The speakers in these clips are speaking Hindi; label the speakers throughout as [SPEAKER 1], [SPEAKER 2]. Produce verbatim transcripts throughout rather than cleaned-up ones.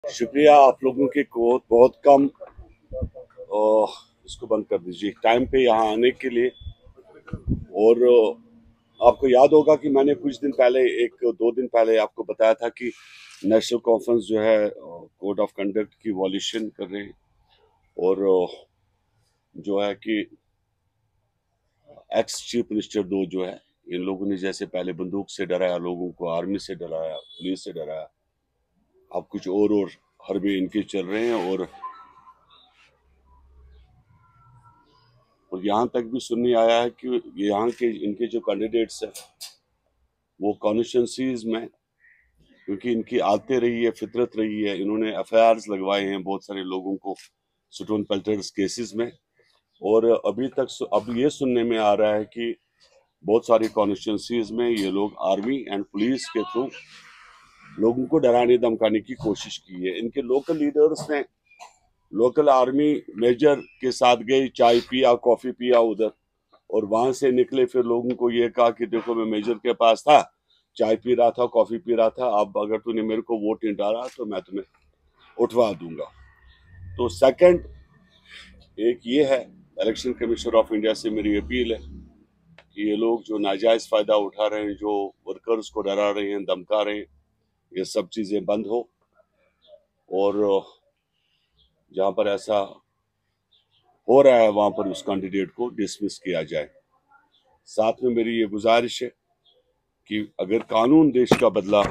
[SPEAKER 1] शुक्रिया आप लोगों के को बहुत कम। और इसको बंद कर दीजिए टाइम पे यहाँ आने के लिए। और आपको याद होगा कि मैंने कुछ दिन पहले एक दो दिन पहले आपको बताया था कि नेशनल कॉन्फ्रेंस जो है कोड ऑफ कंडक्ट की वॉल्यूशन कर रहे हैं। और जो है कि एक्स चीफ मिनिस्टर दो जो है, इन लोगों ने जैसे पहले बंदूक से डराया लोगों को, आर्मी से डराया, पुलिस से डराया, अब कुछ और और हरबे इनके चल रहे हैं। और और यहाँ तक भी सुनने आया है कि यहाँ के इनके जो कैंडिडेट्स हैं वो कॉन्स्टिट्यूंसीज में, क्योंकि इनकी आदतें रही है, फितरत रही है, इन्होंने एफ आई आर लगवाए हैं बहुत सारे लोगों को स्टोन पेल्टर्स केसेस में। और अभी तक अब ये सुनने में आ रहा है कि बहुत सारी कॉन्स्टिट्यूंसीज में ये लोग आर्मी एंड पुलिस के थ्रू लोगों को डराने धमकाने की कोशिश की है। इनके लोकल लीडर्स ने लोकल आर्मी मेजर के साथ गए, चाय पिया, कॉफी पिया उधर, और वहां से निकले फिर लोगों को ये कहा कि देखो मैं मेजर के पास था, चाय पी रहा था, कॉफी पी रहा था, अब अगर तूने मेरे को वोट नहीं डाला तो मैं तुम्हें उठवा दूंगा। तो सेकंड एक ये है, इलेक्शन कमीशन ऑफ इंडिया से मेरी अपील है कि ये लोग जो नाजायज फायदा उठा रहे हैं, जो वर्कर्स को डरा रहे हैं, धमका रहे हैं, ये सब चीजें बंद हो और जहां पर ऐसा हो रहा है वहां पर उस कैंडिडेट को डिसमिस किया जाए। साथ में मेरी ये गुजारिश है कि अगर कानून देश का बदला,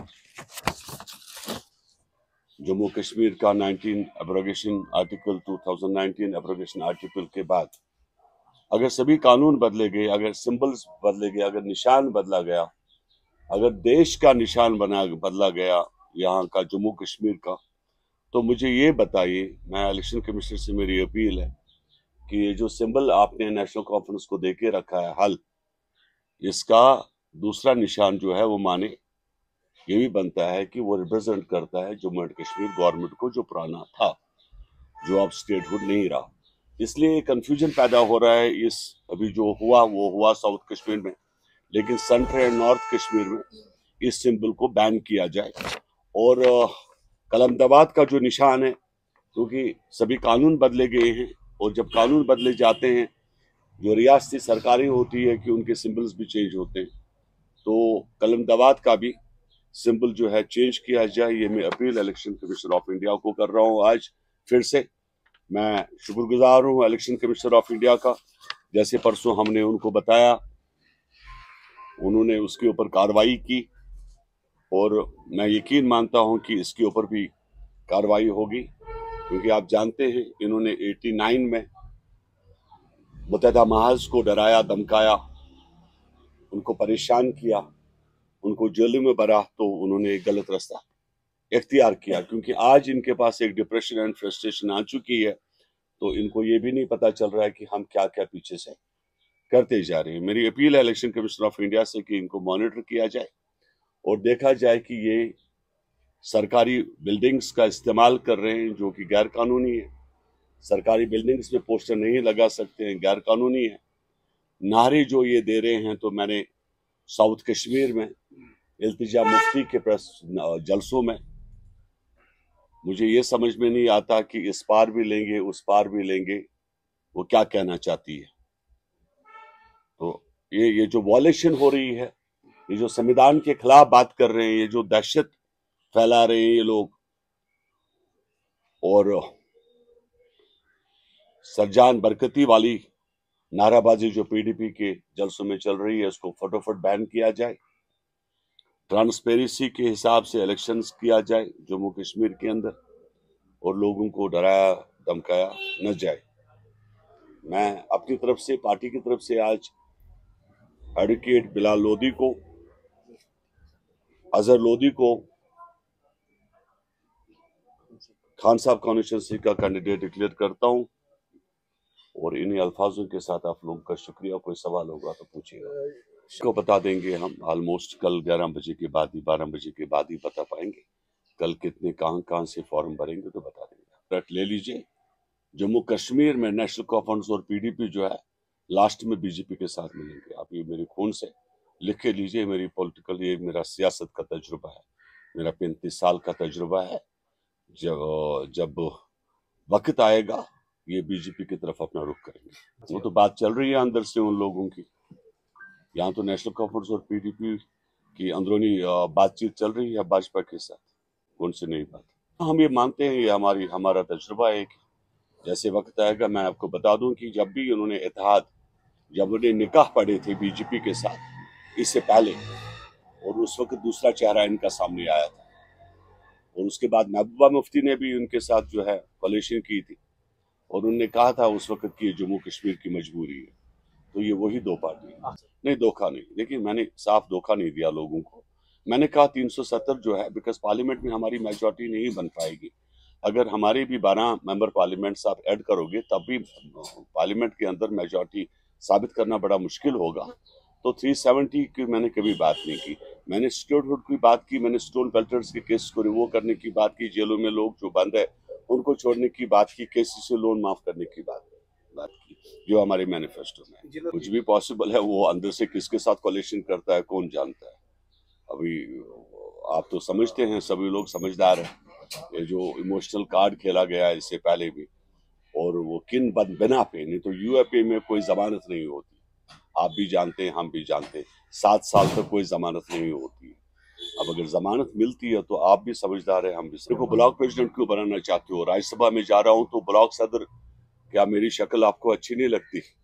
[SPEAKER 1] जम्मू कश्मीर का nineteen abrogation article two thousand nineteen abrogation article के बाद अगर सभी कानून बदले गए, अगर सिंबल्स बदले गए, अगर निशान बदला गया, अगर देश का निशान बना बदला गया यहाँ का जम्मू कश्मीर का, तो मुझे ये बताइए, मैं इलेक्शन कमिश्नर से मेरी अपील है कि ये जो सिंबल आपने नेशनल कॉन्फ्रेंस को देके रखा है हल, इसका दूसरा निशान जो है वो माने ये भी बनता है कि वो रिप्रेजेंट करता है जम्मू एंड कश्मीर गवर्नमेंट को जो पुराना था, जो अब स्टेटहुड नहीं रहा। इसलिए कंफ्यूजन पैदा हो रहा है। इस अभी जो हुआ वो हुआ साउथ कश्मीर में, लेकिन सेंट्रल एंड नॉर्थ कश्मीर में इस सिंबल को बैन किया जाए। और कलमदाबाद का जो निशान है, क्योंकि सभी कानून बदले गए हैं और जब कानून बदले जाते हैं, जो रियासती सरकारें होती है कि उनके सिंबल्स भी चेंज होते हैं, तो कलमदाबाद का भी सिंबल जो है चेंज किया जाए। ये मैं appeal election commission of India को कर रहा हूँ। आज फिर से मैं शुक्रगुजार हूँ इलेक्शन कमीशन ऑफ इंडिया का। जैसे परसों हमने उनको बताया, उन्होंने उसके ऊपर कार्रवाई की और मैं यकीन मानता हूं कि इसके ऊपर भी कार्रवाई होगी, क्योंकि आप जानते हैं इन्होंने नवासी में मुत्तहदा महाज को डराया, धमकाया, उनको परेशान किया, उनको जेल में भरा, तो उन्होंने एक गलत रास्ता इख्तियार किया। क्योंकि आज इनके पास एक डिप्रेशन एंड फ्रस्ट्रेशन आ चुकी है, तो इनको ये भी नहीं पता चल रहा है कि हम क्या क्या पीछे से करते जा रहे हैं। मेरी अपील है इलेक्शन कमीशन ऑफ इंडिया से कि इनको मॉनिटर किया जाए और देखा जाए कि ये सरकारी बिल्डिंग्स का इस्तेमाल कर रहे हैं जो कि गैर कानूनी है। सरकारी बिल्डिंग्स में पोस्टर नहीं लगा सकते हैं, गैर कानूनी है। नारे जो ये दे रहे हैं, तो मैंने साउथ कश्मीर में इल्तिजा मुफ्ती के प्रेस जलसों में, मुझे ये समझ में नहीं आता कि इस पार भी लेंगे उस पार भी लेंगे, वो क्या कहना चाहती है। तो ये ये जो वॉलेशन हो रही है, ये जो संविधान के खिलाफ बात कर रहे हैं, ये जो दहशत फैला रहे हैं ये लोग, और सरजान बरकती वाली नाराबाजी जो पीडीपी के जलसों में चल रही है, उसको फटाफट बैन किया जाए। ट्रांसपेरेंसी के हिसाब से इलेक्शंस किया जाए जम्मू कश्मीर के अंदर, और लोगों को डराया धमकाया न जाए। मैं अपनी तरफ से, पार्टी की तरफ से आज एडवोकेट बिलाल लोधी को, अजहर लोधी को खान साहब कॉन्स्टिट्यूंसी का कैंडिडेट डिक्लेयर करता हूं। और इन्हीं अल्फाजों के साथ आप लोगों का शुक्रिया। कोई सवाल होगा तो पूछिएगा, इसको बता देंगे हम। ऑलमोस्ट कल ग्यारह बजे के बाद ही, बारह बजे के बाद ही बता पाएंगे कल कितने कहां कहां से फॉर्म भरेंगे, तो बता देंगे। रट ले लीजिए, जम्मू कश्मीर में नेशनल कॉन्फ्रेंस और पीडीपी जो है लास्ट में बीजेपी के साथ मिलेंगे। आप ये मेरे खून से लिख के लीजिए। मेरी पॉलिटिकल, ये मेरा सियासत का तजुर्बा है, मेरा पैंतीस साल का तजुर्बा है। जब जब वक्त आएगा ये बीजेपी की तरफ अपना रुख करेंगे। वो तो बात चल रही है अंदर से उन लोगों की, यहाँ तो नेशनल कॉन्फ्रेंस और पीडीपी की अंदरूनी बातचीत चल रही है भाजपा के साथ, कौन सी नई बात। हम ये मानते हैं, ये हमारी हमारा तजुर्बा है कि जैसे वक्त आएगा, मैं आपको बता दूं कि जब भी उन्होंने इत्तेहाद, जब उन्हें निकाह पड़े थे बीजेपी के साथ इससे पहले, और उस वक्त दूसरा चेहरा इनका सामने आया था, और उसके बाद महबूबा मुफ्ती ने भी उनके साथ जो है कोलिशन की थी, और उन्होंने कहा था उस वक्त की जम्मू कश्मीर की मजबूरी है। तो ये वही दो पार्टी नहीं, धोखा नहीं। देखिए, मैंने साफ धोखा नहीं दिया लोगों को। मैंने कहा तीन सौ सत्तर जो है, बिकॉज पार्लियामेंट में हमारी मेजॉरिटी नहीं बन पाएगी। अगर हमारे भी बारह मेंबर पार्लियामेंट आप ऐड करोगे तब भी पार्लियामेंट के अंदर मेजॉरिटी साबित करना बड़ा मुश्किल होगा। तो तीन सौ सत्तर की मैंने कभी बात नहीं की। मैंने स्टेटहुड की बात की, मैंने स्टोन पेल्टर्स के केस को रिवो करने की बात की, जेलों में लोग जो बंद है उनको छोड़ने की बात की, केसी से लोन माफ करने की बात बात की, जो हमारे मैनिफेस्टो में। कुछ भी पॉसिबल है, वो अंदर से किसके साथ कोलिशन करता है कौन जानता है। अभी आप तो समझते हैं, सभी लोग समझदार हैं। ये जो इमोशनल कार्ड खेला गया है इससे पहले भी, और वो किन बिना पे, नहीं तो यूएपी में कोई जमानत नहीं होती, आप भी जानते हैं हम भी जानते हैं, सात साल तक कोई जमानत नहीं होती। अब अगर जमानत मिलती है तो आप भी समझदार है, हम भी। देखो, ब्लॉक प्रेसिडेंट क्यों बनाना चाहते हो? राज्यसभा में जा रहा हूं तो ब्लॉक सदर, क्या मेरी शक्ल आपको अच्छी नहीं लगती?